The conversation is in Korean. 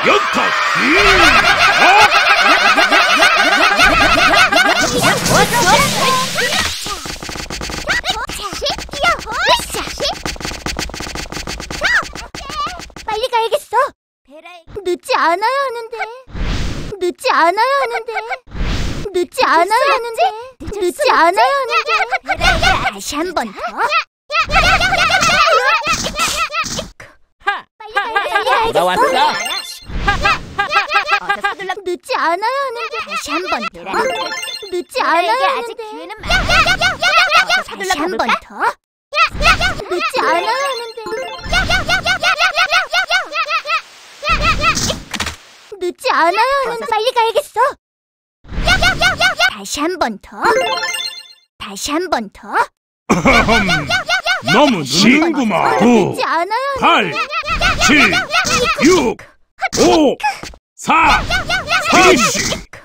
연타 빨리 가야겠어. 늦지 않아야 하는데. 늦지 않아야 하는데. 늦지 않아야 하는데. 늦지 않아야 하는데. 다시 한 번 더. 빨리 가야겠어. 나왔어. 늦지 않아야 하는데. 다시 한 번 더. 늦지 않아야 하는데. 다시 한 번 더. 늦지 않아야 하는데. 늦지 않아야 하는데. 빨리 가야겠어. 다시 한 번 더. 다시 한 번 더. 너무 느린구만. 9, 늦지 않아야 8, 7, 6, 5, 4, 피니쉬.